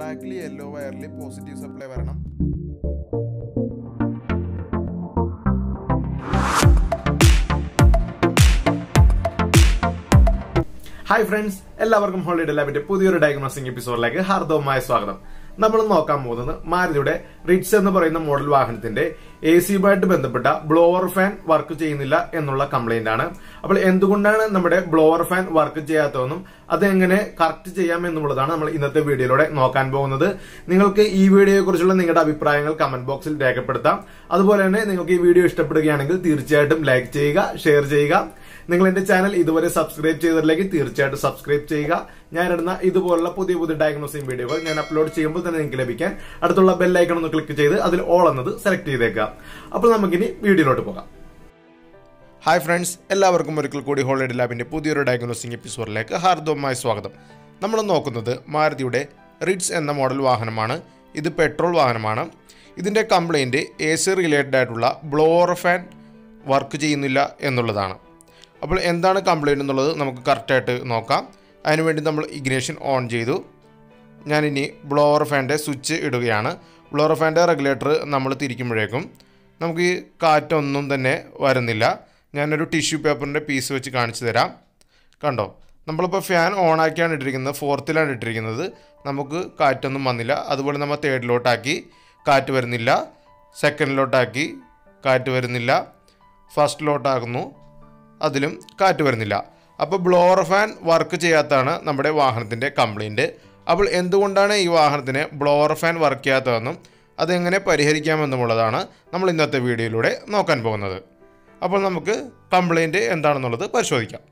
ബ്ലാക്കിൽ യെല്ലോ വയറിൽ positive supply വരണം. ഹായ് ഫ്രണ്ട്സ്, എല്ലാവർക്കും ഹോളിഡേ ലാബിന്റെ പുതിയൊരു ഡയഗ്നോസിംഗ് എപ്പിസോഡിലേക്ക് ഹാർദവമായ സ്വാഗതം. നമ്മൾ നോക്കാൻ പോകുന്നത് മാരുതിയുടെ റിറ്റ്സ് എന്ന് പറയുന്ന മോഡൽ വാഹനത്തിന്റെ AC-യുമായിട്ട് ബന്ധപ്പെട്ട ബ്ലോവർ ഫാൻ വർക്ക് ചെയ്യുന്നില്ല എന്നുള്ള കംപ്ലൈന്റ് ആണ്. അപ്പോൾ എന്തുകൊണ്ടാണ് നമ്മുടെ ബ്ലോവർ ഫാൻ വർക്ക് ചെയ്യാത്തതെന്നും അതെങ്ങനെ കറക്റ്റ് ചെയ്യാം എന്നുള്ളതാണ് നമ്മൾ ഇന്നത്തെ വീഡിയോയിലൂടെ നോക്കാൻ പോകുന്നത്. നിങ്ങൾക്ക് ഈ വീഡിയോയെ കുറിച്ചുള്ള നിങ്ങളുടെ അഭിപ്രായങ്ങൾ കമന്റ് ബോക്സിൽ രേഖപ്പെടുത്താം. അതുപോലെ തന്നെ നിങ്ങൾക്ക് ഈ വീഡിയോ ഇഷ്ടപ്പെടുകയാണെങ്കിൽ തീർച്ചയായിട്ടും ലൈക്ക് ചെയ്യുക, ഷെയർ ചെയ്യുക. നിങ്ങൾ എന്റെ ചാനൽ ഇതുവരെ സബ്സ്ക്രൈബ് ചെയ്തിട്ടില്ലെങ്കിൽ തീർച്ചയായിട്ടും സബ്സ്ക്രൈബ് ചെയ്യുക. ഞാൻ ഇടുന്ന ഇതുപോലുള്ള പുതിയ പുതിയ ഡയഗ്നോസിംഗ് വീഡിയോകൾ ഞാൻ അപ്ലോഡ് ചെയ്യുമ്പോൾ തന്നെ നിങ്ങൾക്ക് ലഭിക്കാൻ അടുത്തുള്ള ബെൽ ഐക്കൺ ഒന്ന് ക്ലിക്ക് ചെയ്ത് അതിൽ ഓൾ എന്നത് സെലക്ട് ചെയ്തേക്കുക. അപ്പോൾ നമുക്കിനി വീഡിയോയിലോട്ട് പോകാം. ഹായ് ഫ്രണ്ട്സ്, എല്ലാവർക്കും ഒരിക്കൽ കൂടി ഹോളിഡേ ലാബിന്റെ പുതിയൊരു ഡയഗ്നോസിംഗ് എപ്പിസോഡിലേക്ക് ഹാർദവമായ സ്വാഗതം. നമ്മൾ നോക്കുന്നത് മാരുതിയുടെ റിറ്റ്സ് എന്ന മോഡൽ വാഹനമാണ്. ഇത് പെട്രോൾ വാഹനമാണ്. ഇതിന്റെ കംപ്ലൈന്റ് AC റിലേറ്റഡ് ആയിട്ടുള്ള ബ്ലോവർ ഫാൻ വർക്ക് ചെയ്യുന്നില്ല എന്നുള്ളതാണ്. അപ്പോൾ എന്താണ് കംപ്ലൈൻറ്റ് എന്നുള്ളത് നമുക്ക് കറക്റ്റായിട്ട് നോക്കാം. അതിനുവേണ്ടി നമ്മൾ ഇഗ്നിഷൻ ഓൺ ചെയ്തു. ഞാനിനി ബ്ലോവർ ഫാൻ്റെ സ്വിച്ച് ഇടുകയാണ്. ബ്ലോവർ ഫാൻ്റെ റെഗുലേറ്റർ നമ്മൾ തിരിക്കുമ്പോഴേക്കും നമുക്ക് ഈ കാറ്റൊന്നും തന്നെ വരുന്നില്ല. ഞാനൊരു ടിഷ്യൂ പേപ്പറിൻ്റെ പീസ് വെച്ച് കാണിച്ചു തരാം. കണ്ടോ, നമ്മളിപ്പോൾ ഫാൻ ഓണാക്കിയാണ് ഇട്ടിരിക്കുന്നത്, 4th ഇട്ടിരിക്കുന്നത്. നമുക്ക് കാറ്റൊന്നും വന്നില്ല. അതുപോലെ നമ്മൾ 3rd കാറ്റ് വരുന്നില്ല, 2nd കാറ്റ് വരുന്നില്ല, 1st അതിലും കാറ്റ് വരുന്നില്ല. അപ്പോൾ ബ്ലോവർ ഫാൻ വർക്ക് ചെയ്യാത്തതാണ് നമ്മുടെ വാഹനത്തിൻ്റെ കംപ്ലൈൻറ്റ്. അപ്പോൾ എന്തുകൊണ്ടാണ് ഈ വാഹനത്തിന് ബ്ലോവർ ഫാൻ വർക്ക് ചെയ്യാത്തതെന്നും അതെങ്ങനെ പരിഹരിക്കാമെന്നുള്ളതാണ് നമ്മൾ ഇന്നത്തെ വീഡിയോയിലൂടെ നോക്കാൻ പോകുന്നത്. അപ്പോൾ നമുക്ക് കംപ്ലൈൻറ്റ് എന്താണെന്നുള്ളത് പരിശോധിക്കാം.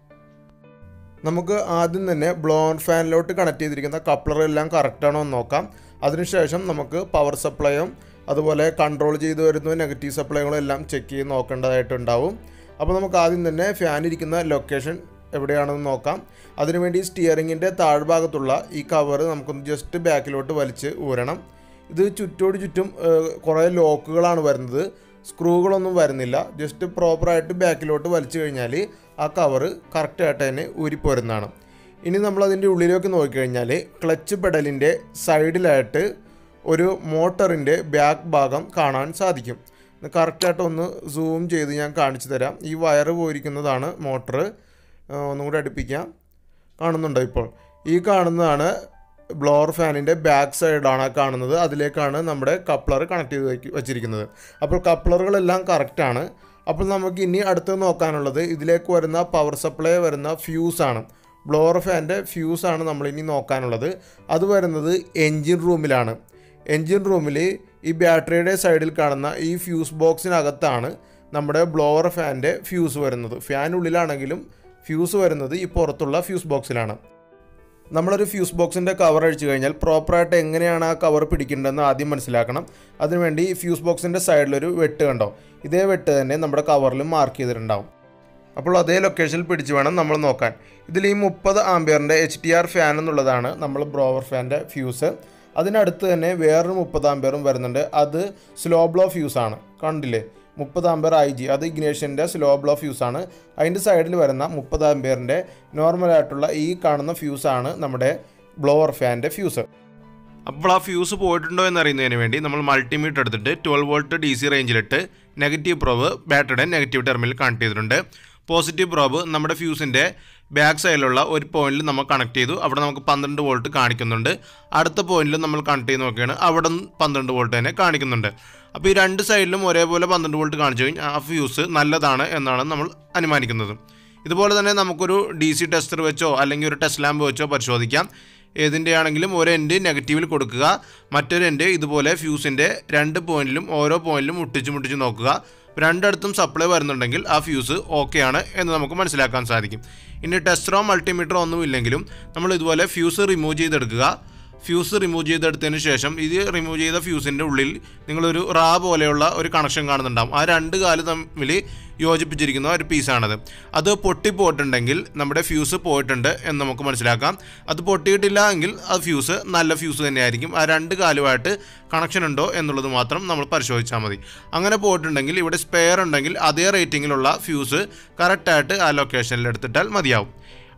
നമുക്ക് ആദ്യം തന്നെ ബ്ലോവർ ഫാനിലോട്ട് കണക്ട് ചെയ്തിരിക്കുന്ന കപ്ലറെല്ലാം കറക്റ്റാണോ എന്ന് നോക്കാം. അതിനുശേഷം നമുക്ക് പവർ സപ്ലൈയും അതുപോലെ കൺട്രോൾ ചെയ്ത് വരുന്ന നെഗറ്റീവ് സപ്ലൈകളും എല്ലാം ചെക്ക് ചെയ്ത് നോക്കേണ്ടതായിട്ടുണ്ടാവും. അപ്പോൾ നമുക്ക് ആദ്യം തന്നെ ഫാൻ ഇരിക്കുന്ന ലൊക്കേഷൻ എവിടെയാണെന്ന് നോക്കാം. അതിനുവേണ്ടി സ്റ്റിയറിങ്ങിൻ്റെ താഴ്ഭാഗത്തുള്ള ഈ കവർ നമുക്കൊന്ന് ജസ്റ്റ് ബാക്കിലോട്ട് വലിച്ച് ഊരണം. ഇത് ചുറ്റും കുറേ ലോക്കുകളാണ് വരുന്നത്, സ്ക്രൂകളൊന്നും വരുന്നില്ല. ജസ്റ്റ് പ്രോപ്പറായിട്ട് ബാക്കിലോട്ട് വലിച്ചു കഴിഞ്ഞാൽ ആ കവർ കറക്റ്റായിട്ട് തന്നെ ഊരിപ്പോരുന്നതാണ്. ഇനി നമ്മളതിൻ്റെ ഉള്ളിലേക്ക് നോക്കിക്കഴിഞ്ഞാൽ ക്ലച്ച് പെഡലിൻ്റെ സൈഡിലായിട്ട് ഒരു മോട്ടറിൻ്റെ ബാക്ക് ഭാഗം കാണാൻ സാധിക്കും. കറക്റ്റായിട്ട് ഒന്ന് സൂം ചെയ്ത് ഞാൻ കാണിച്ചു തരാം. ഈ വയറ് പോയിരിക്കുന്നതാണ് മോട്ടർ. ഒന്നും കൂടി അടുപ്പിക്കാം. കാണുന്നുണ്ടോ? ഇപ്പോൾ ഈ കാണുന്നതാണ് ബ്ലോവർ ഫാനിൻ്റെ ബാക്ക് സൈഡാണ് കാണുന്നത്. അതിലേക്കാണ് നമ്മുടെ കപ്ലർ കണക്ട് ചെയ്ത് വെച്ചിരിക്കുന്നത്. അപ്പോൾ കപ്ലറുകളെല്ലാം കറക്റ്റാണ്. അപ്പോൾ നമുക്ക് ഇനി അടുത്ത് നോക്കാനുള്ളത് ഇതിലേക്ക് വരുന്ന പവർ സപ്ലൈ വരുന്ന ഫ്യൂസാണ്. ബ്ലോവർ ഫാൻ്റെ ഫ്യൂസാണ് നമ്മളിനി നോക്കാനുള്ളത്. അത് വരുന്നത് എൻജിൻ റൂമിലാണ്. എൻജിൻ റൂമിൽ ഈ ബാറ്ററിയുടെ സൈഡിൽ കാണുന്ന ഈ ഫ്യൂസ് ബോക്സിനകത്താണ് നമ്മുടെ ബ്ലോവർ ഫാൻ്റെ ഫ്യൂസ് വരുന്നത്. ഫാനുള്ളിലാണെങ്കിലും ഫ്യൂസ് വരുന്നത് ഈ പുറത്തുള്ള ഫ്യൂസ് ബോക്സിലാണ്. നമ്മളൊരു ഫ്യൂസ് ബോക്സിൻ്റെ കവർ അഴിച്ചു കഴിഞ്ഞാൽ പ്രോപ്പറായിട്ട് എങ്ങനെയാണ് ആ കവർ പിടിക്കേണ്ടതെന്ന് ആദ്യം മനസ്സിലാക്കണം. അതിനുവേണ്ടി ഈ ഫ്യൂസ് ബോക്സിൻ്റെ സൈഡിലൊരു വെട്ട് കണ്ടോ, ഇതേ വെട്ട് തന്നെ നമ്മുടെ കവറിലും മാർക്ക് ചെയ്തിട്ടുണ്ടാവും. അപ്പോൾ അതേ ലൊക്കേഷനിൽ പിടിച്ച് വേണം നമ്മൾ നോക്കാൻ. ഇതിൽ ഈ 30 ആംപിയറിൻ്റെ HTR ഫാൻ എന്നുള്ളതാണ് നമ്മൾ ബ്ലോവർ ഫാൻ്റെ ഫ്യൂസ്. അതിനടുത്ത് തന്നെ വേറൊരു 30 ആംപിയറും വരുന്നുണ്ട്. അത് സ്ലോ ബ്ലോ ഫ്യൂസാണ്. കണ്ടില്ലേ, 30 ആംപിയർ IG, അത് ഇഗ്നേഷൻ്റെ സ്ലോ ബ്ലോ ഫ്യൂസാണ്. അതിൻ്റെ സൈഡിൽ വരുന്ന 30 ആംപിയറിൻ്റെ നോർമലായിട്ടുള്ള ഈ കാണുന്ന ഫ്യൂസാണ് നമ്മുടെ ബ്ലോവർ ഫാൻ്റെ ഫ്യൂസ്. അപ്പോൾ ആ ഫ്യൂസ് പോയിട്ടുണ്ടോ എന്നറിയുന്നതിന് വേണ്ടി നമ്മൾ മൾട്ടിമീറ്റർ എടുത്തിട്ട് 12 വോൾട്ട് DC റേഞ്ചിലിട്ട് നെഗറ്റീവ് പ്രോബ് ബാറ്ററിയുടെ നെഗറ്റീവ് ടെർമിനൽ കണക്ട് ചെയ്തിട്ടുണ്ട്. പോസിറ്റീവ് പ്രോബ് നമ്മുടെ ഫ്യൂസിൻ്റെ ബാക്ക് സൈഡിലുള്ള ഒരു പോയിന്റിൽ നമ്മൾ കണക്ട് ചെയ്തു. അവിടെ നമുക്ക് 12 വോൾട്ട് കാണിക്കുന്നുണ്ട്. അടുത്ത പോയിന്റിൽ നമ്മൾ കണക്ട് ചെയ്ത് നോക്കുകയാണ്, അവിടെ 12 വോൾട്ട് തന്നെ കാണിക്കുന്നുണ്ട്. അപ്പോൾ ഈ രണ്ട് സൈഡിലും ഒരേപോലെ 12 വോൾട്ട് കാണിച്ചു കഴിഞ്ഞാൽ ആ ഫ്യൂസ് നല്ലതാണ് എന്നാണ് നമ്മൾ അനുമാനിക്കുന്നത്. ഇതുപോലെ തന്നെ നമുക്കൊരു DC ടെസ്റ്റർ വെച്ചോ അല്ലെങ്കിൽ ഒരു ടെസ്റ്റ് ലാമ്പ് വെച്ചോ പരിശോധിക്കാം. ഏതിൻ്റെ ആണെങ്കിലും ഒരു എൻഡ് നെഗറ്റീവിൽ കൊടുക്കുക, മറ്റൊരു എൻഡ് ഇതുപോലെ ഫ്യൂസിൻ്റെ 2 പോയിന്റിലും ഓരോ പോയിന്റിലും മുട്ടിച്ച് നോക്കുക. രണ്ടിടത്തും സപ്ലൈ വരുന്നുണ്ടെങ്കിൽ ആ ഫ്യൂസ് ഓക്കെ ആണ് എന്ന് നമുക്ക് മനസ്സിലാക്കാൻ സാധിക്കും. ഇനി ടെസ്റ്ററോ മൾട്ടിമീറ്ററോ ഒന്നും ഇല്ലെങ്കിലും നമ്മൾ ഇതുപോലെ ഫ്യൂസ് റിമൂവ് ചെയ്തെടുക്കുക. ഫ്യൂസ് റിമൂവ് ചെയ്തെടുത്തതിന് ശേഷം ഇത് റിമൂവ് ചെയ്ത ഫ്യൂസിൻ്റെ ഉള്ളിൽ നിങ്ങളൊരു റാ പോലെയുള്ള ഒരു കണക്ഷൻ കാണുന്നുണ്ടാകും. ആ 2 കാല് തമ്മിൽ യോജിപ്പിച്ചിരിക്കുന്ന ഒരു പീസാണത്. അത് പൊട്ടിപ്പോയിട്ടുണ്ടെങ്കിൽ നമ്മുടെ ഫ്യൂസ് പോയിട്ടുണ്ട് എന്ന് നമുക്ക് മനസ്സിലാക്കാം. അത് പൊട്ടിയിട്ടില്ല എങ്കിൽ ആ ഫ്യൂസ് നല്ല ഫ്യൂസ് തന്നെയായിരിക്കും. ആ 2 കാലുമായിട്ട് കണക്ഷൻ ഉണ്ടോ എന്നുള്ളത് മാത്രം നമ്മൾ പരിശോധിച്ചാൽ മതി. അങ്ങനെ പോയിട്ടുണ്ടെങ്കിൽ ഇവിടെ സ്പെയർ ഉണ്ടെങ്കിൽ അതേ റേറ്റിങ്ങിലുള്ള ഫ്യൂസ് കറക്റ്റായിട്ട് ആ ലൊക്കേഷനിൽ എടുത്തിട്ടാൽ മതിയാവും.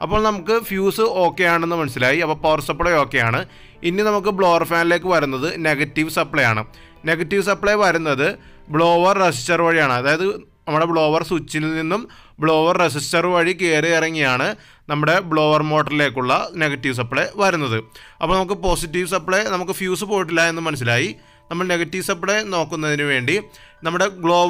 അപ്പോൾ നമുക്ക് ഫ്യൂസ് ഓക്കെ ആണെന്ന് മനസ്സിലായി. അപ്പോൾ പവർ സപ്ലൈ ഓക്കെ ആണ്. ഇനി നമുക്ക് ബ്ലോവർ ഫാനിലേക്ക് വരുന്നത് നെഗറ്റീവ് സപ്ലൈ ആണ്. നെഗറ്റീവ് സപ്ലൈ വരുന്നത് ബ്ലോവർ റെസിസ്റ്റർ വഴിയാണ്. അതായത് നമ്മുടെ ബ്ലോവർ സ്വിച്ചിൽ നിന്നും ബ്ലോവർ റെസിസ്റ്റർ വഴി കയറി ഇറങ്ങിയാണ് നമ്മുടെ ബ്ലോവർ മോട്ടറിലേക്കുള്ള നെഗറ്റീവ് സപ്ലൈ വരുന്നത്. അപ്പോൾ നമുക്ക് പോസിറ്റീവ് സപ്ലൈ നമുക്ക് ഫ്യൂസ് പോയിട്ടില്ല എന്ന് മനസ്സിലായി. നമ്മൾ നെഗറ്റീവ് സപ്ലൈ നോക്കുന്നതിന് വേണ്ടി നമ്മുടെ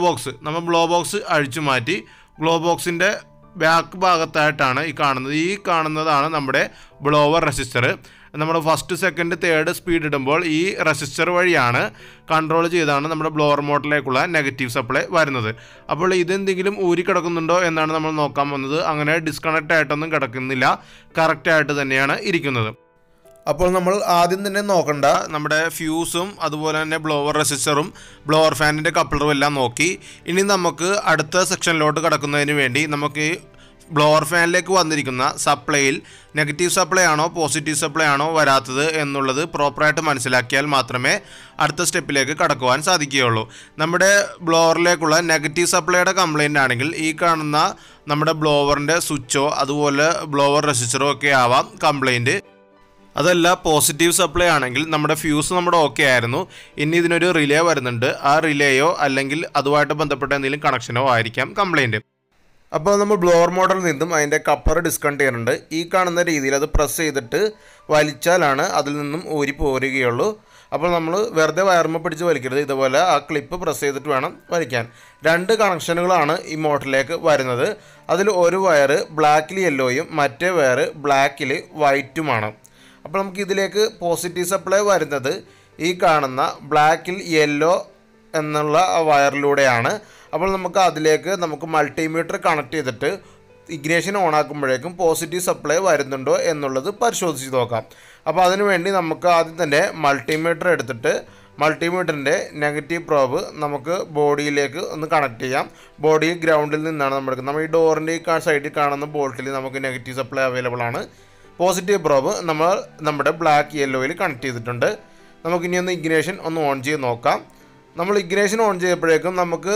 ഗ്ലോ ബോക്സ് അഴിച്ചു മാറ്റി ഗ്ലോ ബോക്സിൻ്റെ ബാക്ക് ഭാഗത്തായിട്ടാണ് ഈ കാണുന്നതാണ് നമ്മുടെ ബ്ലോവർ റെസിസ്റ്റർ. നമ്മൾ ഫസ്റ്റ് സെക്കൻഡ് തേർഡ് സ്പീഡ് ഇടുമ്പോൾ ഈ റെസിസ്റ്റർ വഴിയാണ് കൺട്രോൾ ചെയ്താണ് നമ്മുടെ ബ്ലോവർ മോട്ടറിലേക്കുള്ള നെഗറ്റീവ് സപ്ലൈ വരുന്നത്. അപ്പോൾ ഇതെന്തെങ്കിലും ഊരി കിടക്കുന്നുണ്ടോ എന്നാണ് നമ്മൾ നോക്കാൻ വന്നത്. അങ്ങനെ ഡിസ്കണക്റ്റ് ആയിട്ടൊന്നും കിടക്കുന്നില്ല, കറക്റ്റായിട്ട് തന്നെയാണ് ഇരിക്കുന്നത്. അപ്പോൾ നമ്മൾ ആദ്യം തന്നെ നോക്കണ്ട നമ്മുടെ ഫ്യൂസും അതുപോലെ തന്നെ ബ്ലോവർ റെസിസ്റ്ററും ബ്ലോവർ ഫാനിൻ്റെ കപ്ലറും എല്ലാം നോക്കി. ഇനി നമുക്ക് അടുത്ത സെക്ഷനിലോട്ട് കിടക്കുന്നതിന് വേണ്ടി നമുക്ക് ബ്ലോവർ ഫാനിലേക്ക് വന്നിരിക്കുന്ന സപ്ലൈയിൽ നെഗറ്റീവ് സപ്ലൈ ആണോ പോസിറ്റീവ് സപ്ലൈ ആണോ വരാത്തത് എന്നുള്ളത് പ്രോപ്പറായിട്ട് മനസ്സിലാക്കിയാൽ മാത്രമേ അടുത്ത സ്റ്റെപ്പിലേക്ക് കടക്കുവാൻ സാധിക്കുകയുള്ളൂ. നമ്മുടെ ബ്ലോവറിലേക്കുള്ള നെഗറ്റീവ് സപ്ലൈയുടെ കംപ്ലയിൻ്റ് ആണെങ്കിൽ ഈ കാണുന്ന നമ്മുടെ ബ്ലോവറിൻ്റെ സ്വിച്ചോ അതുപോലെ ബ്ലോവർ റെസിസ്റ്ററോ ഒക്കെ ആവാം കംപ്ലയിൻറ്റ്. അതല്ല പോസിറ്റീവ് സപ്ലൈ ആണെങ്കിൽ നമ്മുടെ ഫ്യൂസ് ഓക്കെ ആയിരുന്നു. ഇനി ഇതിനൊരു റിലേ വരുന്നുണ്ട്. ആ റിലേയോ അല്ലെങ്കിൽ അതുമായിട്ട് ബന്ധപ്പെട്ട എന്തെങ്കിലും കണക്ഷനോ ആയിരിക്കാം കംപ്ലയിൻറ്റ്. അപ്പോൾ നമ്മൾ ബ്ലോവർ മോട്ടറിൽ നിന്നും അതിൻ്റെ കപ്പർ ഡിസ്കണക്ട് ചെയ്യുന്നുണ്ട്. ഈ കാണുന്ന രീതിയിൽ അത് പ്രസ് ചെയ്തിട്ട് വലിച്ചാലാണ് അതിൽ നിന്നും ഊരി പോരുകയുള്ളൂ. അപ്പോൾ നമ്മൾ വെറുതെ വയർമ പിടിച്ച് വലിക്കരുത്. ഇതുപോലെ ആ ക്ലിപ്പ് പ്രസ് ചെയ്തിട്ട് വേണം വലിക്കാൻ. 2 കണക്ഷനുകളാണ് ഈ മോട്ടറിലേക്ക് വരുന്നത്. അതിൽ ഒരു വയർ ബ്ലാക്കിൽ യെല്ലോയും മറ്റേ വയർ ബ്ലാക്കിൽ വൈറ്റുമാണ്. അപ്പോൾ നമുക്ക് ഇതിലേക്ക് പോസിറ്റീവ് സപ്ലൈ വരുന്നത് ഈ കാണുന്ന ബ്ലാക്കിൽ യെല്ലോ എന്നുള്ള വയറിലൂടെയാണ്. അപ്പോൾ നമുക്ക് മൾട്ടിമീറ്റർ കണക്ട് ചെയ്തിട്ട് ഇഗ്നേഷൻ ഓൺ ആക്കുമ്പോഴേക്കും പോസിറ്റീവ് സപ്ലൈ വരുന്നുണ്ടോ എന്നുള്ളത് പരിശോധിച്ച് നോക്കാം. അപ്പോൾ അതിനുവേണ്ടി നമുക്ക് ആദ്യം തന്നെ മൾട്ടിമീറ്റർ എടുത്തിട്ട് മൾട്ടിമീറ്ററിൻ്റെ നെഗറ്റീവ് പ്രോബ് നമുക്ക് ബോഡിയിലേക്ക് ഒന്ന് കണക്ട് ചെയ്യാം. ബോഡി ഗ്രൗണ്ടിൽ നിന്നാണ് നമ്മൾ ഈ ഡോറിൻ്റെ ഈ സൈഡിൽ കാണുന്ന ബോൾട്ടിൽ നമുക്ക് നെഗറ്റീവ് സപ്ലൈ അവൈലബിൾ ആണ്. പോസിറ്റീവ് പ്രോബ് നമ്മുടെ ബ്ലാക്ക് യെല്ലോയിൽ കണക്ട് ചെയ്തിട്ടുണ്ട്. നമുക്കിനി ഒന്ന് ഇഗ്നേഷൻ ഒന്ന് ഓൺ ചെയ്ത് നോക്കാം. നമ്മൾ ഇഗ്നേഷൻ ഓൺ ചെയ്തപ്പോഴേക്കും നമുക്ക്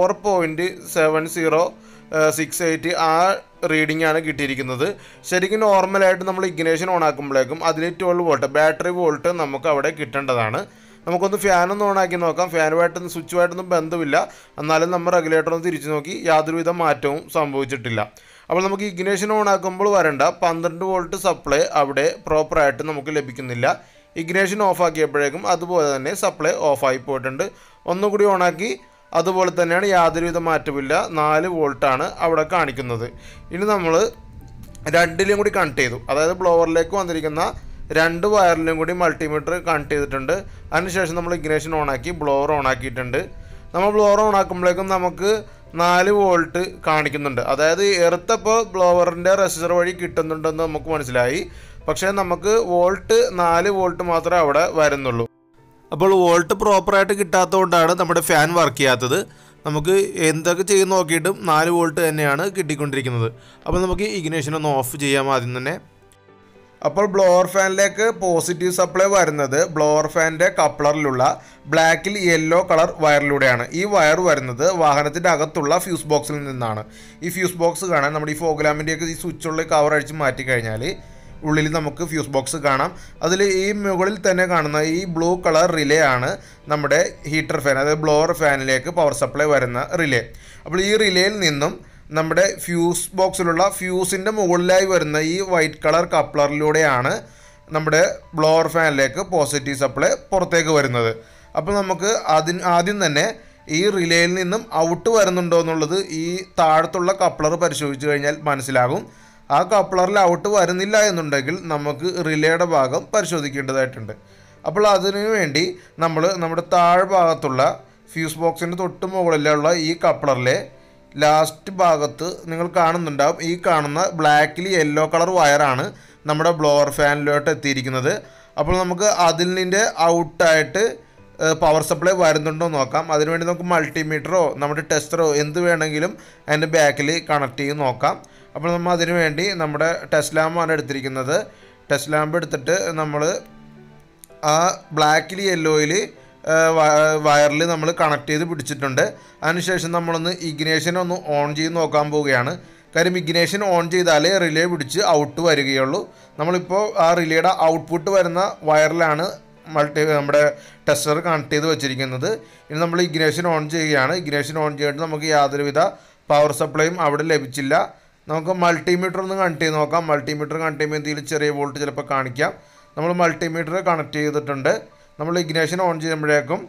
4.7068 ആ റീഡിംഗ് ആണ് കിട്ടിയിരിക്കുന്നത്. ശരിക്കും നോർമലായിട്ട് നമ്മൾ ഇഗ്നേഷൻ ഓൺ ആക്കുമ്പോഴേക്കും അതിൽ 12 വോൾട്ട് ബാറ്ററി വോൾട്ട് നമുക്ക് അവിടെ കിട്ടേണ്ടതാണ്. നമുക്കൊന്ന് ഫാനൊന്ന് ഓൺ ആക്കി നോക്കാം. ഫാനുമായിട്ടൊന്നും സ്വിച്ചുമായിട്ടൊന്നും ബന്ധമില്ല. എന്നാലും നമ്മൾ റെഗുലേറ്റർ ഒന്ന് തിരിച്ചു നോക്കി യാതൊരുവിധ മാറ്റവും സംഭവിച്ചിട്ടില്ല. അപ്പോൾ നമുക്ക് ഇഗ്നേഷൻ ഓൺ ആക്കുമ്പോൾ വരേണ്ട 12 വോൾട്ട് സപ്ലൈ അവിടെ പ്രോപ്പറായിട്ട് നമുക്ക് ലഭിക്കുന്നില്ല. ഇഗ്നേഷൻ ഓഫ് ആക്കിയപ്പോഴേക്കും അതുപോലെ തന്നെ സപ്ലൈ ഓഫായി പോയിട്ടുണ്ട്. ഒന്നുകൂടി ഓണാക്കി അതുപോലെ തന്നെയാണ്, യാതൊരുവിധ മാറ്റമില്ല. 4 വോൾട്ടാണ് അവിടെ കാണിക്കുന്നത്. ഇനി നമ്മൾ 2ലും കൂടി കണക്ട് ചെയ്തു. അതായത് ബ്ലോവറിലേക്ക് വന്നിരിക്കുന്ന 2 വയറിലും കൂടി മൾട്ടിമീറ്റർ കണക്ട് ചെയ്തിട്ടുണ്ട്. അതിനുശേഷം നമ്മൾ ഇഗ്നേഷൻ ഓണാക്കി ബ്ലോവർ ഓണാക്കിയിട്ടുണ്ട്. നമ്മൾ ബ്ലോവർ ഓണാക്കുമ്പോഴേക്കും നമുക്ക് 4 വോൾട്ട് കാണിക്കുന്നുണ്ട്. അതായത് എർത്തപ്പോൾ ബ്ലോവറിൻ്റെ റെസിസ്റ്റർ വഴി കിട്ടുന്നുണ്ടെന്ന് നമുക്ക് മനസ്സിലായി. പക്ഷേ നമുക്ക് വോൾട്ട് 4 വോൾട്ട് മാത്രമേ അവിടെ വരുന്നുള്ളൂ. അപ്പോൾ വോൾട്ട് പ്രോപ്പറായിട്ട് കിട്ടാത്തതുകൊണ്ടാണ് നമ്മുടെ ഫാൻ വർക്ക് ചെയ്യാത്തത്. നമുക്ക് എന്തൊക്കെ ചെയ്ത് നോക്കിയിട്ടും 4 വോൾട്ട് തന്നെയാണ് കിട്ടിക്കൊണ്ടിരിക്കുന്നത്. അപ്പോൾ നമുക്ക് ഇഗ്നേഷൻ ഒന്ന് ഓഫ് ചെയ്യാം ആദ്യം തന്നെ. അപ്പോൾ ബ്ലോവർ ഫാനിലേക്ക് പോസിറ്റീവ് സപ്ലൈ വരുന്നത് ബ്ലോവർ ഫാനിൻ്റെ കപ്ലറിലുള്ള ബ്ലാക്കിൽ യെല്ലോ കളർ വയറിലൂടെയാണ്. ഈ വയർ വരുന്നത് വാഹനത്തിൻ്റെ അകത്തുള്ള ഫ്യൂസ് ബോക്സിൽ നിന്നാണ്. ഈ ഫ്യൂസ് ബോക്സ് കാണാൻ നമ്മുടെ ഈ ഫോഗ് ലാമ്പിൻ്റെയൊക്കെ ഈ സ്വിച്ചുള്ള കവർ അഴിച്ച് മാറ്റി കഴിഞ്ഞാൽ ഉള്ളിൽ നമുക്ക് ഫ്യൂസ് ബോക്സ് കാണാം. അതിൽ ഈ മുകളിൽ തന്നെ കാണുന്ന ഈ ബ്ലൂ കളർ റിലേ ആണ് നമ്മുടെ ഹീറ്റർ ഫാൻ, അതായത് ബ്ലോവർ ഫാനിലേക്ക് പവർ സപ്ലൈ വരുന്ന റിലേ. അപ്പോൾ ഈ റിലേയിൽ നിന്നും നമ്മുടെ ഫ്യൂസ് ബോക്സിലുള്ള ഫ്യൂസിൻ്റെ മുകളിലായി വരുന്ന ഈ വൈറ്റ് കളർ കപ്ലറിലൂടെയാണ് നമ്മുടെ ബ്ലോവർ ഫാനിലേക്ക് പോസിറ്റീവ് സപ്ലൈ പുറത്തേക്ക് വരുന്നത്. അപ്പോൾ നമുക്ക് ആദ്യം തന്നെ ഈ റിലേയിൽ നിന്നും ഔട്ട് വരുന്നുണ്ടോ എന്നുള്ളത് ഈ താഴത്തുള്ള കപ്ലർ പരിശോധിച്ച് കഴിഞ്ഞാൽ മനസ്സിലാകും. ആ കപ്ലറിൽ ഔട്ട് വരുന്നില്ല എന്നുണ്ടെങ്കിൽ നമുക്ക് റിലേയുടെ ഭാഗം പരിശോധിക്കേണ്ടതായിട്ടുണ്ട്. അപ്പോൾ അതിനു വേണ്ടി നമ്മുടെ താഴ്ഭാഗത്തുള്ള ഫ്യൂസ് ബോക്സിൻ്റെ തൊട്ട് മുകളിലുള്ള ഈ കപ്ലറിലെ ലാസ്റ്റ് ഭാഗത്ത് നിങ്ങൾ കാണുന്നുണ്ടാവും, ഈ കാണുന്ന ബ്ലാക്കിൽ യെല്ലോ കളർ വയറാണ് നമ്മുടെ ബ്ലോവർ ഫാനിലോട്ട് എത്തിയിരിക്കുന്നത്. അപ്പോൾ നമുക്ക് അതിൽ നിൻ്റെ ഔട്ടായിട്ട് പവർ സപ്ലൈ വരുന്നുണ്ടോ നോക്കാം. അതിനുവേണ്ടി നമുക്ക് മൾട്ടിമീറ്ററോ നമ്മുടെ ടെസ്റ്ററോ എന്ത് വേണമെങ്കിലും അതിൻ്റെ ബാക്കിൽ കണക്ട് ചെയ്ത് നോക്കാം. അപ്പോൾ നമ്മൾ അതിനു വേണ്ടി നമ്മുടെ ടെസ്റ്റ് ലാമ്പാണ് എടുത്തിരിക്കുന്നത്. ടെസ്റ്റ് ലാമ്പ് എടുത്തിട്ട് നമ്മൾ ആ ബ്ലാക്കിൽ യെല്ലോയിൽ വയറിൽ നമ്മൾ കണക്ട് ചെയ്ത് പിടിച്ചിട്ടുണ്ട്. അതിനുശേഷം നമ്മളൊന്ന് ഇഗ്നേഷൻ ഒന്ന് ഓൺ ചെയ്ത് നോക്കാൻ പോവുകയാണ്. കാര്യം ഇഗ്നേഷൻ ഓൺ ചെയ്താലേ റിലേ പിടിച്ച് ഔട്ട് വരികയുള്ളൂ. നമ്മളിപ്പോൾ ആ റിലേയുടെ ഔട്ട്പുട്ട് വരുന്ന വയറിലാണ് നമ്മുടെ ടെസ്റ്റർ കണക്ട് ചെയ്ത് വെച്ചിരിക്കുന്നത്. ഇനി നമ്മൾ ഇഗ്നേഷൻ ഓൺ ചെയ്യുകയാണ്. ഇഗ്നേഷൻ ഓൺ ചെയ്തിട്ട് നമുക്ക് യാതൊരുവിധ പവർ സപ്ലൈയും അവിടെ ലഭിച്ചില്ല. നമുക്ക് മൾട്ടിമീറ്റർ ഒന്ന് കണക്ട് ചെയ്ത് നോക്കാം. മൾട്ടിമീറ്റർ കണക്ട് ചെയ്യുമ്പോൾ എന്തെങ്കിലും ചെറിയ വോൾട്ട് ചിലപ്പോൾ കാണിക്കാം. നമ്മൾ മൾട്ടിമീറ്റർ കണക്ട് ചെയ്തിട്ടുണ്ട്. നമ്മൾ ഇഗ്നേഷൻ ഓൺ ചെയ്യുമ്പോഴേക്കും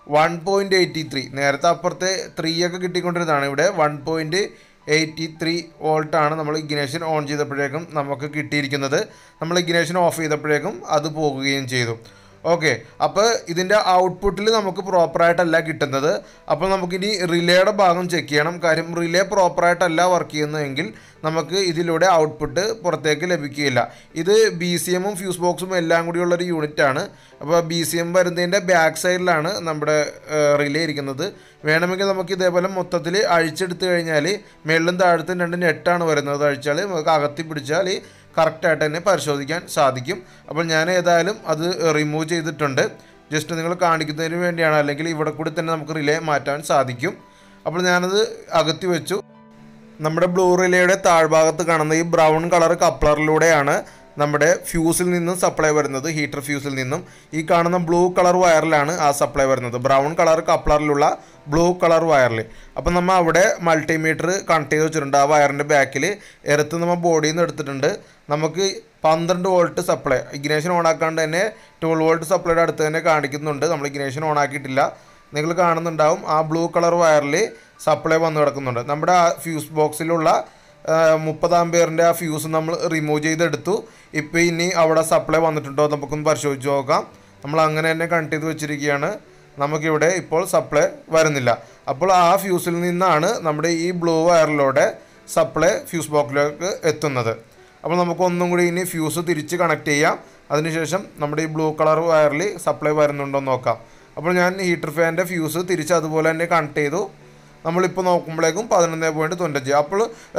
1.83, നേരത്തെ അപ്പുറത്തെ 3 ഒക്കെ കിട്ടിക്കൊണ്ടിരുന്നതാണ്. ഇവിടെ 1.83 വോൾട്ടാണ് നമ്മൾ ഇഗ്നേഷൻ ഓൺ ചെയ്തപ്പോഴേക്കും നമുക്ക് കിട്ടിയിരിക്കുന്നത്. നമ്മൾ ഇഗ്നേഷൻ ഓഫ് ചെയ്തപ്പോഴേക്കും അത് പോകുകയും ചെയ്തു. ഓക്കെ, അപ്പോൾ ഇതിൻ്റെ ഔട്ട്പുട്ടിൽ നമുക്ക് പ്രോപ്പറായിട്ടല്ല കിട്ടുന്നത്. അപ്പോൾ നമുക്കിനി റിലേയുടെ ഭാഗം ചെക്ക് ചെയ്യണം. കാര്യം റിലേ പ്രോപ്പറായിട്ടല്ല വർക്ക് ചെയ്യുന്നതെങ്കിൽ നമുക്ക് ഇതിലൂടെ ഔട്ട്പുട്ട് പുറത്തേക്ക് ലഭിക്കുകയില്ല. ഇത് BCMഉം ഫ്യൂസ് ബോക്സും എല്ലാം കൂടിയുള്ളൊരു യൂണിറ്റാണ്. അപ്പോൾ BCM വരുന്നതിൻ്റെ ബാക്ക് സൈഡിലാണ് നമ്മുടെ റിലേ ഇരിക്കുന്നത്. വേണമെങ്കിൽ നമുക്ക് ഇതേപോലെ മൊത്തത്തിൽ അഴിച്ചെടുത്ത് കഴിഞ്ഞാൽ മേളിലും താഴത്തും 2 നെറ്റാണ് വരുന്നത്. അഴിച്ചാൽ നമുക്ക് അകത്തി പിടിച്ചാൽ കറക്റ്റായിട്ട് തന്നെ പരിശോധിക്കാൻ സാധിക്കും. അപ്പോൾ ഞാൻ ഏതായാലും അത് റിമൂവ് ചെയ്തിട്ടുണ്ട്. ജസ്റ്റ് നിങ്ങൾ കാണിക്കുന്നതിന് വേണ്ടിയാണ്, അല്ലെങ്കിൽ ഇവിടെ കൂടി തന്നെ നമുക്ക് റിലേ മാറ്റാൻ സാധിക്കും. അപ്പോൾ ഞാനത് അകത്തി വെച്ചു. നമ്മുടെ ബ്ലൂ റിലേയുടെ താഴ്ഭാഗത്ത് കാണുന്ന ഈ ബ്രൗൺ കളർ കപ്ലറിലൂടെയാണ് നമ്മുടെ ഫ്യൂസിൽ നിന്നും സപ്ലൈ വരുന്നത്, ഹീറ്റർ ഫ്യൂസിൽ നിന്നും. ഈ കാണുന്ന ബ്ലൂ കളർ വയറിലാണ് ആ സപ്ലൈ വരുന്നത്, ബ്രൗൺ കളർ കപ്ലറിലുള്ള ബ്ലൂ കളർ വയറിൽ. അപ്പം നമ്മൾ അവിടെ മൾട്ടിമീറ്റർ കണക്ട് ചെയ്ത് വെച്ചിട്ടുണ്ട്. ആ വയറിൻ്റെ ബാക്കിൽ എർത്ത് നമ്മൾ ബോഡിയിൽ നിന്ന് എടുത്തിട്ടുണ്ട്. നമുക്ക് 12 വോൾട്ട് സപ്ലൈ, ഇഗ്നേഷൻ ഓൺ ആക്കാണ്ട് തന്നെ 12 വോൾട്ട് സപ്ലൈയുടെ അടുത്ത് തന്നെ കാണിക്കുന്നുണ്ട്. നമ്മൾ ഇഗ്നേഷൻ ഓൺ ആക്കിയിട്ടില്ല. നിങ്ങൾ കാണുന്നുണ്ടാവും ആ ബ്ലൂ കളർ വയറിൽ സപ്ലൈ വന്ന് കിടക്കുന്നുണ്ട്. നമ്മുടെ ആ ഫ്യൂസ് ബോക്സിലുള്ള 30 ആംപിയറിൻ്റെ ആ ഫ്യൂസ് നമ്മൾ റിമൂവ് ചെയ്തെടുത്തു. ഇപ്പോൾ ഇനി അവിടെ സപ്ലൈ വന്നിട്ടുണ്ടോ നമുക്കൊന്ന് പരിശോധിച്ച് നോക്കാം. നമ്മൾ അങ്ങനെ തന്നെ കണക്ട് ചെയ്ത് വെച്ചിരിക്കുകയാണ്. നമുക്കിവിടെ ഇപ്പോൾ സപ്ലൈ വരുന്നില്ല. അപ്പോൾ ആ ഫ്യൂസിൽ നിന്നാണ് നമ്മുടെ ഈ ബ്ലൂ വയറിലൂടെ സപ്ലൈ ഫ്യൂസ് ബോക്സിലേക്ക് എത്തുന്നത്. അപ്പോൾ നമുക്ക് ഒന്നും കൂടി ഇനി ഫ്യൂസ് തിരിച്ച് കണക്ട് ചെയ്യാം. അതിനുശേഷം നമ്മുടെ ഈ ബ്ലൂ കളർ വയറിൽ സപ്ലൈ വരുന്നുണ്ടോ എന്ന് നോക്കാം. അപ്പോൾ ഞാൻ ഹീറ്റർ ഫാനിൻ്റെ ഫ്യൂസ് തിരിച്ച് അതുപോലെ തന്നെ കണക്ട് ചെയ്തു. നമ്മളിപ്പോൾ നോക്കുമ്പോഴേക്കും 11.95. അപ്പോൾ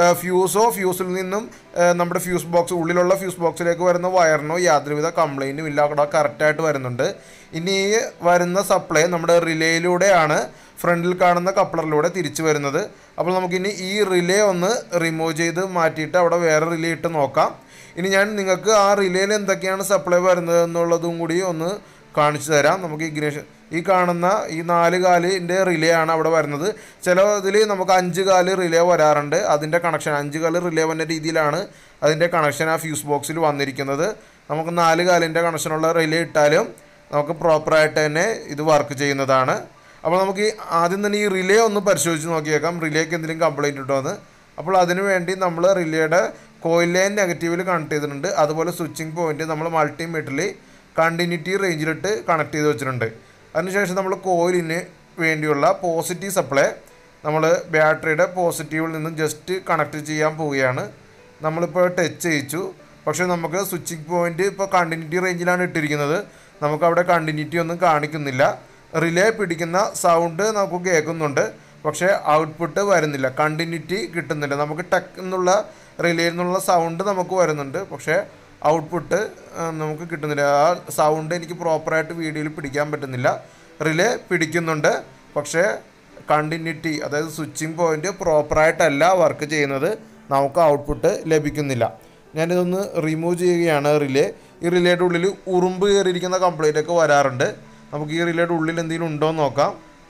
ഫ്യൂസിൽ നിന്നും നമ്മുടെ ഫ്യൂസ് ബോക്സ് ഉള്ളിലുള്ള ഫ്യൂസ് ബോക്സിലേക്ക് വരുന്ന വയറിനോ യാതൊരുവിധ കംപ്ലൈൻറ്റും ഇല്ല, അവിടെ കറക്റ്റായിട്ട് വരുന്നുണ്ട്. ഇനി ഈ വരുന്ന സപ്ലൈ നമ്മുടെ റിലേയിലൂടെയാണ് ഫ്രണ്ടിൽ കാണുന്ന കപ്ലറിലൂടെ തിരിച്ചു വരുന്നത്. അപ്പോൾ നമുക്കിനി ഈ റിലേ ഒന്ന് റിമൂവ് ചെയ്ത് മാറ്റിയിട്ട് അവിടെ വേറെ റിലേ ഇട്ട് നോക്കാം. ഇനി ഞാൻ നിങ്ങൾക്ക് ആ റിലേയിൽ എന്തൊക്കെയാണ് സപ്ലൈ വരുന്നത് എന്നുള്ളതും കൂടി ഒന്ന് കാണിച്ചു തരാം. നമുക്ക് ഈ കാണുന്ന ഈ 4 കാലിൻ്റെ റിലേ ആണ് അവിടെ വരുന്നത്. ചില ഇതിൽ നമുക്ക് 5 കാല് റിലേ വരാറുണ്ട്. അതിൻ്റെ കണക്ഷൻ 5 കാല് റിലേ വന്ന രീതിയിലാണ് അതിൻ്റെ കണക്ഷൻ ആ ഫ്യൂസ് ബോക്സിൽ വന്നിരിക്കുന്നത്. നമുക്ക് 4 കാലിൻ്റെ കണക്ഷനുള്ള റിലേ ഇട്ടാലും നമുക്ക് പ്രോപ്പറായിട്ട് തന്നെ ഇത് വർക്ക് ചെയ്യുന്നതാണ്. അപ്പോൾ നമുക്ക് ആദ്യം തന്നെ ഈ റിലേ ഒന്ന് പരിശോധിച്ച് നോക്കിയേക്കാം, റിലേക്ക് എന്തെങ്കിലും കംപ്ലൈൻറ്റ് ഉണ്ടോ എന്ന്. അപ്പോൾ അതിനു വേണ്ടി നമ്മൾ റിലേയുടെ കോയിൽ ലൈൻ നെഗറ്റീവിൽ കണക്ട് ചെയ്തിട്ടുണ്ട്. അതുപോലെ സ്വിച്ചിങ് പോയിൻറ്റ് നമ്മൾ മൾട്ടിമീറ്ററിൽ കണ്ടിന്യൂറ്റി റേഞ്ചിലിട്ട് കണക്ട് ചെയ്ത് വെച്ചിട്ടുണ്ട്. അതിനുശേഷം നമ്മൾ കോയിലിന് വേണ്ടിയുള്ള പോസിറ്റീവ് സപ്ലൈ നമ്മൾ ബാറ്ററിയുടെ പോസിറ്റീവിൽ നിന്ന് ജസ്റ്റ് കണക്ട് ചെയ്യാൻ പോവുകയാണ്. നമ്മളിപ്പോൾ ടച്ച് ചെയ്യിച്ചു. പക്ഷേ നമുക്ക് സ്വിച്ചിങ് പോയിൻറ്റ് ഇപ്പോൾ കണ്ടിന്യൂറ്റി റേഞ്ചിലാണ് ഇട്ടിരിക്കുന്നത്. നമുക്കവിടെ കണ്ടിന്യൂറ്റി ഒന്നും കാണിക്കുന്നില്ല. റിലേ പിടിക്കുന്ന സൗണ്ട് നമുക്ക് കേൾക്കുന്നുണ്ട്, പക്ഷേ ഔട്ട്പുട്ട് വരുന്നില്ല, കണ്ടിന്യൂറ്റി കിട്ടുന്നില്ല. നമുക്ക് ടെക് എന്നുള്ള റിലേയിൽ നിന്നുള്ള സൗണ്ട് നമുക്ക് വരുന്നുണ്ട്, പക്ഷേ ഔട്ട്പുട്ട് നമുക്ക് കിട്ടുന്നില്ല. ആ സൗണ്ട് എനിക്ക് പ്രോപ്പറായിട്ട് വീഡിയോയിൽ പിടിക്കാൻ പറ്റുന്നില്ല. റിലേ പിടിക്കുന്നുണ്ട്, പക്ഷേ കണ്ടിന്യൂറ്റി, അതായത് സ്വിച്ചിങ് പോയിൻറ്റ് പ്രോപ്പറായിട്ടല്ല വർക്ക് ചെയ്യുന്നത്, നമുക്ക് ഔട്ട്പുട്ട് ലഭിക്കുന്നില്ല. ഞാനിതൊന്ന് റിമൂവ് ചെയ്യുകയാണ് റിലേ. ഈ റിലേയുടെ ഉള്ളിൽ ഉറുമ്പ് കയറിയിരിക്കുന്ന കംപ്ലൈൻ്റ് ഒക്കെ വരാറുണ്ട്. നമുക്ക് ഈ റിലേയുടെ ഉള്ളിൽ എന്തെങ്കിലും ഉണ്ടോ എന്ന് നോക്കാം.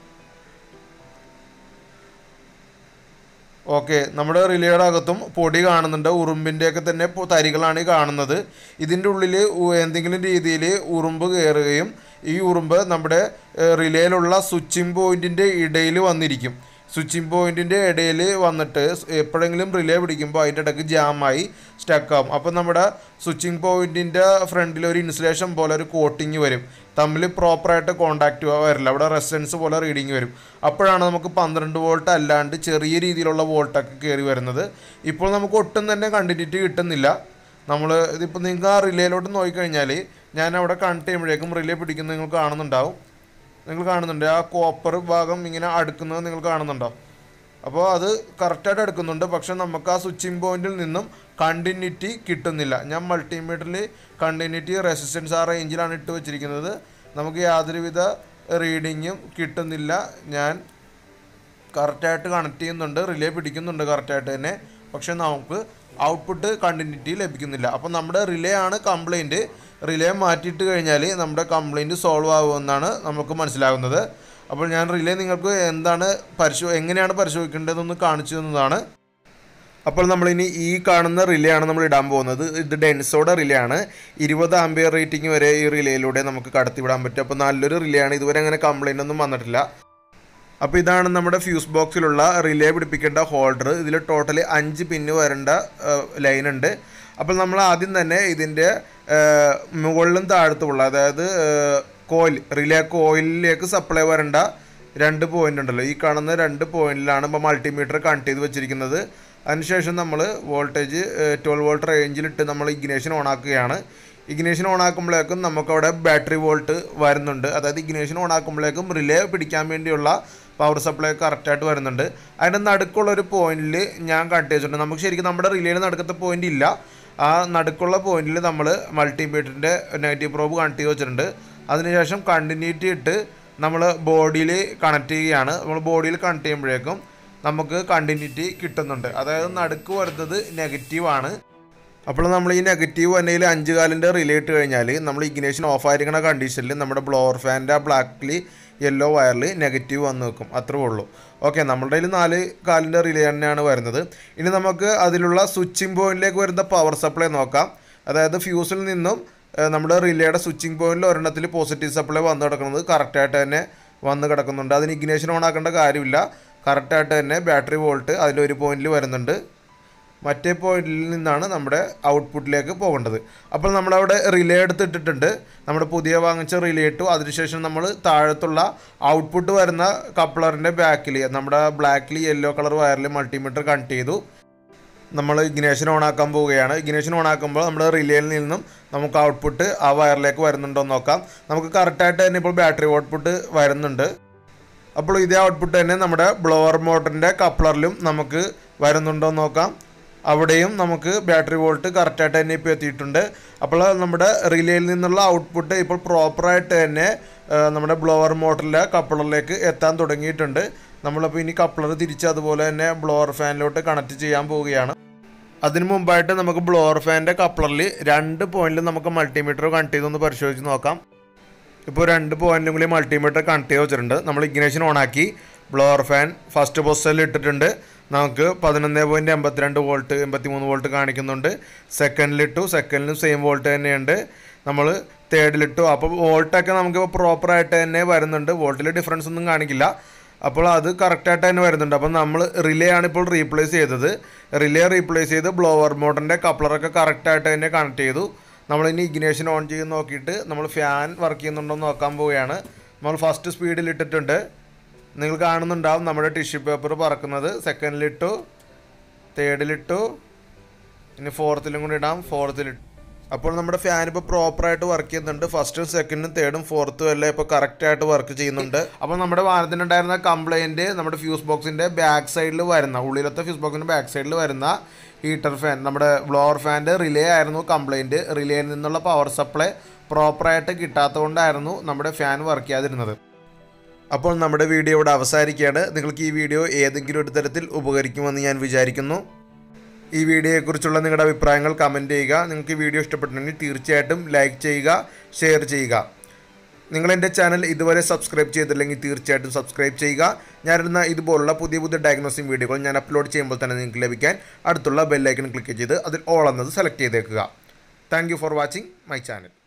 ഓക്കെ, നമ്മുടെ റിലേയുടെ അകത്തും പൊടി കാണുന്നുണ്ട്, ഉറുമ്പിൻ്റെയൊക്കെ തന്നെ തരികളാണ് ഈ കാണുന്നത്. ഇതിൻ്റെ ഉള്ളിൽ എന്തെങ്കിലും രീതിയിൽ ഉറുമ്പ് കയറുകയും ഈ ഉറുമ്പ് നമ്മുടെ റിലേയിലുള്ള സ്വിച്ചിങ് പോയിൻറ്റിൻ്റെ ഇടയിൽ വന്നിരിക്കും. സ്വിച്ചിങ് പോയിൻറ്റിൻ്റെ ഇടയിൽ വന്നിട്ട് എപ്പോഴെങ്കിലും റിലേ പിടിക്കുമ്പോൾ അതിൻ്റെ ഇടയ്ക്ക് ജാമായി സ്റ്റക്കാവും. അപ്പോൾ നമ്മുടെ സ്വിച്ചിങ് പോയിൻറ്റിൻ്റെ ഫ്രണ്ടിൽ ഒരു ഇൻസുലേഷൻ പോലെ ഒരു കോട്ടിങ് വരും, തമ്മിൽ പ്രോപ്പറായിട്ട് കോണ്ടാക്റ്റ് വരില്ല, അവിടെ റെസിസ്റ്റൻസ് പോലെ റീഡിങ് വരും. അപ്പോഴാണ് നമുക്ക് 12 വോൾട്ട് അല്ലാണ്ട് ചെറിയ രീതിയിലുള്ള വോൾട്ടൊക്കെ കയറി വരുന്നത്. ഇപ്പോൾ നമുക്ക് ഒട്ടും തന്നെ കണ്ടിന്യൂറ്റി കിട്ടുന്നില്ല. നമ്മൾ ഇതിപ്പോൾ നിങ്ങൾ ആ റിലേയിലോട്ട് നോക്കിക്കഴിഞ്ഞാൽ ഞാൻ അവിടെ കണക്ട് ചെയ്യുമ്പോഴേക്കും റിലേ പിടിക്കുന്നത് നിങ്ങൾ കാണുന്നുണ്ട്. ആ കോപ്പർ ഭാഗം ഇങ്ങനെ അടുക്കുന്നത് നിങ്ങൾ കാണുന്നുണ്ടോ? അപ്പോൾ അത് കറക്റ്റായിട്ട് എടുക്കുന്നുണ്ട്, പക്ഷെ നമുക്ക് ആ സ്വിച്ചിങ് പോയിന്റിൽ നിന്നും കണ്ടിന്യൂറ്റി കിട്ടുന്നില്ല. ഞാൻ മൾട്ടിമീറ്ററിൽ കണ്ടിന്യൂറ്റി റെസിസ്റ്റൻസ് ആ റേഞ്ചിലാണ് ഇട്ട് വെച്ചിരിക്കുന്നത്. നമുക്ക് യാതൊരുവിധ റീഡിങ്ങും കിട്ടുന്നില്ല. ഞാൻ കറക്റ്റായിട്ട് കണക്ട് ചെയ്യുന്നുണ്ട്, റിലേ പിടിക്കുന്നുണ്ട് കറക്റ്റായിട്ട് തന്നെ, പക്ഷെ നമുക്ക് ഔട്ട്പുട്ട് കണ്ടിന്യൂറ്റി ലഭിക്കുന്നില്ല. അപ്പോൾ നമ്മുടെ റിലേ ആണ് കംപ്ലൈൻറ്റ്. റിലേ മാറ്റിയിട്ട് കഴിഞ്ഞാൽ നമ്മുടെ കംപ്ലൈൻറ്റ് സോൾവ് ആകുമെന്നാണ് നമുക്ക് മനസ്സിലാകുന്നത്. അപ്പോൾ ഞാൻ റിലേ നിങ്ങൾക്ക് എങ്ങനെയാണ് പരിശോധിക്കേണ്ടതെന്ന് കാണിച്ചു തന്നതാണ്. അപ്പോൾ നമ്മളിനി ഈ കാണുന്ന റിലേ ആണ് നമ്മൾ ഇടാൻ പോകുന്നത്. ഇത് ഡെൻസോയുടെ റിലേ ആണ്. 20 ആംപിയർ റേറ്റിംഗ് വരെ ഈ റിലേയിലൂടെ നമുക്ക് കടത്തിവിടാൻ പറ്റും. അപ്പോൾ നല്ലൊരു റിലേ ആണ്. ഇതുവരെ അങ്ങനെ കംപ്ലൈൻ്റ് ഒന്നും വന്നിട്ടില്ല. അപ്പോൾ ഇതാണ് നമ്മുടെ ഫ്യൂസ് ബോക്സിലുള്ള റിലേ പിടിപ്പിക്കേണ്ട ഹോൾഡർ. ഇതിൽ ടോട്ടൽ 5 പിന്ന് വരേണ്ട ലൈൻ ഉണ്ട്. അപ്പോൾ നമ്മൾ ആദ്യം തന്നെ ഇതിൻ്റെ മുകളിലും താഴത്തുമുള്ള, അതായത് റിലേ കോയിലിലേക്ക് സപ്ലൈ വരേണ്ട 2 പോയിൻ്റ് ഉണ്ടല്ലോ, ഈ കാണുന്ന 2 പോയിന്റിലാണ് ഇപ്പോൾ മൾട്ടിമീറ്റർ കണക്ട് ചെയ്ത് വെച്ചിരിക്കുന്നത്. അതിനുശേഷം നമ്മൾ വോൾട്ടേജ് 12 വോൾട്ട് റേഞ്ചിലിട്ട് നമ്മൾ ഇഗ്നേഷൻ ഓണാക്കുകയാണ്. ഇഗ്നേഷൻ ഓണാക്കുമ്പോഴേക്കും നമുക്കവിടെ ബാറ്ററി വോൾട്ട് വരുന്നുണ്ട്. അതായത് ഇഗ്നേഷൻ ഓണാക്കുമ്പോഴേക്കും റിലേ പിടിക്കാൻ വേണ്ടിയുള്ള പവർ സപ്ലൈ കറക്റ്റായിട്ട് വരുന്നുണ്ട്. അതിൻ്റെ നടുക്കുള്ളൊരു പോയിന്റിൽ ഞാൻ കണക്ട് ചെയ്തിട്ടുണ്ട്. നമുക്ക് ശരിക്കും നമ്മുടെ റിലേയിൽ നടുക്കത്തെ പോയിന്റ് ഇല്ല. ആ നടുക്കുള്ള പോയിന്റിൽ നമ്മൾ മൾട്ടിമീറ്ററിൻ്റെ നെഗറ്റീവ് പ്രോബ് കണക്ട് ചെയ്ത് വെച്ചിട്ടുണ്ട്. അതിനുശേഷം കണ്ടിന്യൂറ്റി ഇട്ട് നമ്മൾ ബോഡിയിൽ കണക്ട് ചെയ്യുകയാണ്. നമ്മൾ ബോഡിയിൽ കണക്ട് ചെയ്യുമ്പോഴേക്കും നമുക്ക് കണ്ടിന്യൂറ്റി കിട്ടുന്നുണ്ട്. അതായത് നടുക്ക് വരുന്നത് നെഗറ്റീവാണ്. അപ്പോൾ നമ്മൾ ഈ നെഗറ്റീവ് വന്നതിൽ 5 കാലിൻ്റെ റിലേ ഇട്ട് കഴിഞ്ഞാൽ നമ്മൾ ഇഗ്നേഷൻ ഓഫ് ആയിരിക്കുന്ന കണ്ടീഷനിൽ നമ്മുടെ ബ്ലോവർ ഫാനിൻ്റെ ബ്ലാക്കിൽ യെല്ലോ വയറിൽ നെഗറ്റീവ് വന്ന് വെക്കും. അത്രേ ഉള്ളൂ. ഓക്കെ, നമ്മളുടെ കയ്യിൽ 4 കാലിൻ്റെ റിലേ തന്നെയാണ് വരുന്നത്. ഇനി നമുക്ക് അതിലുള്ള സ്വിച്ചിങ് പോയിന്റിലേക്ക് വരുന്ന പവർ സപ്ലൈ നോക്കാം. അതായത് ഫ്യൂസിൽ നിന്നും നമ്മുടെ റിലേയുടെ സ്വിച്ചിങ് പോയിന്റിൽ ഒരെണ്ണത്തിൽ പോസിറ്റീവ് സപ്ലൈ വന്ന് കിടക്കുന്നത് കറക്റ്റായിട്ട് തന്നെ വന്ന് കിടക്കുന്നുണ്ട്. അതിന് ഇഗ്നേഷൻ ഓൺ ആക്കേണ്ട കാര്യമില്ല. കറക്റ്റായിട്ട് തന്നെ ബാറ്ററി വോൾട്ട് അതിലൊരു പോയിന്റിൽ വരുന്നുണ്ട്. മറ്റേ പോയിന്റിൽ നിന്നാണ് നമ്മുടെ ഔട്ട്പുട്ടിലേക്ക് പോകേണ്ടത്. അപ്പോൾ നമ്മളവിടെ റിലേ എടുത്തിട്ടിട്ടുണ്ട്. നമ്മുടെ പുതിയ വാങ്ങിച്ച റിലേ ഇട്ടു. അതിനുശേഷം നമ്മൾ താഴത്തുള്ള ഔട്ട്പുട്ട് വരുന്ന കപ്ലറിൻ്റെ ബാക്കിൽ നമ്മുടെ ബ്ലാക്കിൽ യെല്ലോ കളർ വയറിൽ മൾട്ടിമീറ്റർ കണക്ട് ചെയ്തു. നമ്മൾ ഇഗ്നേഷൻ ഓണാക്കാൻ പോവുകയാണ്. ഇഗ്നേഷൻ ഓണാക്കുമ്പോൾ നമ്മുടെ റിലേയിൽ നിന്നും നമുക്ക് ഔട്ട്പുട്ട് ആ വയറിലേക്ക് വരുന്നുണ്ടോ എന്ന് നോക്കാം. നമുക്ക് കറക്റ്റായിട്ട് തന്നെ ഇപ്പോൾ ബാറ്ററി ഔട്ട്പുട്ട് വരുന്നുണ്ട്. അപ്പോൾ ഇതേ ഔട്ട്പുട്ട് തന്നെ നമ്മുടെ ബ്ലോവർ മോട്ടറിൻ്റെ കപ്ലറിലും നമുക്ക് വരുന്നുണ്ടോ എന്ന് നോക്കാം. അവിടെയും നമുക്ക് ബാറ്ററി വോൾട്ട് കറക്റ്റായിട്ട് തന്നെ ഇപ്പോൾ എത്തിയിട്ടുണ്ട്. അപ്പോൾ നമ്മുടെ റിലേയിൽ നിന്നുള്ള ഔട്ട്പുട്ട് ഇപ്പോൾ പ്രോപ്പറായിട്ട് തന്നെ നമ്മുടെ ബ്ലോവർ മോട്ടറിലെ കപ്ലറിലേക്ക് എത്താൻ തുടങ്ങിയിട്ടുണ്ട്. നമ്മളപ്പോൾ ഇനി കപ്ലർ തിരിച്ച് അതുപോലെ തന്നെ ബ്ലോവർ ഫാനിലോട്ട് കണക്ട് ചെയ്യാൻ പോവുകയാണ്. അതിന് മുമ്പായിട്ട് നമുക്ക് ബ്ലോവർ ഫാനിൻ്റെ കപ്ലറിൽ 2 പോയിന്റിൽ നമുക്ക് മൾട്ടിമീറ്റർ കണക്ട് ചെയ്തൊന്ന് പരിശോധിച്ച് നോക്കാം. ഇപ്പോൾ 2 പോയിന്റിലും കൂടി മൾട്ടിമീറ്റർ കണക്ട് ചെയ്ത് വെച്ചിട്ടുണ്ട്. നമ്മൾ ഇഗ്നേഷൻ ഓണാക്കി ബ്ലോവർ ഫാൻ ഫസ്റ്റ് പൊസിഷനിൽ ഇട്ടിട്ടുണ്ട്. നമുക്ക് 11.82 വോൾട്ട് 83 വോൾട്ട് കാണിക്കുന്നുണ്ട്. സെക്കൻഡിലിട്ടു, സെക്കൻഡിലും സെയിം വോൾട്ട് തന്നെയുണ്ട്. നമ്മൾ തേർഡിലിട്ടു. അപ്പോൾ വോൾട്ടൊക്കെ നമുക്കിപ്പോൾ പ്രോപ്പറായിട്ട് തന്നെ വരുന്നുണ്ട്. വോൾട്ടിൽ ഡിഫറൻസ് ഒന്നും കാണിക്കില്ല. അപ്പോൾ അത് കറക്റ്റായിട്ട് തന്നെ വരുന്നുണ്ട്. അപ്പം നമ്മൾ റിലേ ആണ് ഇപ്പോൾ റീപ്ലേസ് ചെയ്തത്. റിലേ റീപ്ലേസ് ചെയ്ത് ബ്ലോവർ മോട്ടറിൻ്റെ കപ്ലറൊക്കെ കറക്റ്റായിട്ട് തന്നെ കണക്ട് ചെയ്തു. നമ്മളിനി ഇഗ്നേഷൻ ഓൺ ചെയ്ത് നോക്കിയിട്ട് നമ്മൾ ഫാൻ വർക്ക് ചെയ്യുന്നുണ്ടോ എന്ന് നോക്കാൻ പോവുകയാണ്. നമ്മൾ ഫസ്റ്റ് സ്പീഡിൽ ഇട്ടിട്ടുണ്ട്. നിങ്ങൾ കാണുന്നുണ്ടാവും നമ്മുടെ ടിഷ്യൂ പേപ്പർ പറക്കുന്നത്. സെക്കൻഡിലിട്ടു, തേർഡിലിട്ടു, ഇനി ഫോർത്തിലും കൂടി ഇടാം. ഫോർത്തിലിട്ടു. അപ്പോൾ നമ്മുടെ ഫാൻ ഇപ്പോൾ പ്രോപ്പറായിട്ട് വർക്ക് ചെയ്യുന്നുണ്ട്. ഫസ്റ്റും സെക്കൻഡും തേർഡും ഫോർത്തും എല്ലാം ഇപ്പോൾ കറക്റ്റായിട്ട് വർക്ക് ചെയ്യുന്നുണ്ട്. അപ്പോൾ നമ്മുടെ വാഹനത്തിനുണ്ടായിരുന്ന കംപ്ലൈൻറ്റ് നമ്മുടെ ഫ്യൂസ് ബോക്സിൻ്റെ ബാക്ക് സൈഡിൽ വരുന്ന, ഉള്ളിലത്തെ ഫ്യൂസ് ബോക്സിൻ്റെ ബാക്ക് സൈഡിൽ വരുന്ന ഹീറ്റർ ഫാൻ, നമ്മുടെ ബ്ലോവർ ഫാനിൻ്റെ റിലേ ആയിരുന്നു കംപ്ലൈൻറ്റ്. റിലേയിൽ നിന്നുള്ള പവർ സപ്ലൈ പ്രോപ്പറായിട്ട് കിട്ടാത്തതുകൊണ്ടായിരുന്നു നമ്മുടെ ഫാൻ വർക്ക് ചെയ്യാതിരുന്നത്. അപ്പോൾ നമ്മുടെ വീഡിയോ ഇവിടെ അവസാനിക്കുകയാണ്. നിങ്ങൾക്ക് ഈ വീഡിയോ ഏതെങ്കിലും ഒരു തരത്തിൽ ഉപകരിക്കുമെന്ന് ഞാൻ വിചാരിക്കുന്നു. ഈ വീഡിയോയെക്കുറിച്ചുള്ള നിങ്ങളുടെ അഭിപ്രായങ്ങൾ കമൻറ്റ് ചെയ്യുക. നിങ്ങൾക്ക് ഈ വീഡിയോ ഇഷ്ടപ്പെട്ടിട്ടുണ്ടെങ്കിൽ തീർച്ചയായിട്ടും ലൈക്ക് ചെയ്യുക, ഷെയർ ചെയ്യുക. നിങ്ങളെൻ്റെ ചാനൽ ഇതുവരെ സബ്സ്ക്രൈബ് ചെയ്തില്ലെങ്കിൽ തീർച്ചയായിട്ടും സബ്സ്ക്രൈബ് ചെയ്യുക. ഞാനിടുന്ന ഇതുപോലുള്ള പുതിയ പുതിയ ഡയഗ്നോസിംഗ് വീഡിയോകൾ ഞാൻ അപ്ലോഡ് ചെയ്യുമ്പോൾ തന്നെ നിങ്ങൾക്ക് ലഭിക്കാൻ അടുത്തുള്ള ബെല്ലൈക്കൺ ക്ലിക്ക് ചെയ്ത് അതിൽ ഓൾ എന്നത് സെലക്ട് ചെയ്തേക്കുക. Thank you for watching my channel.